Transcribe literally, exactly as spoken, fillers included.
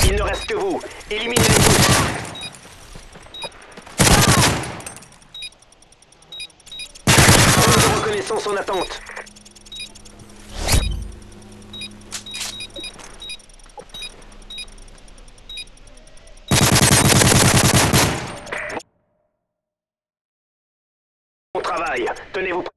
Il ne reste que vous. Éliminez-les tous. Point de reconnaissance en attente. Bon travail. Tenez-vous prêts.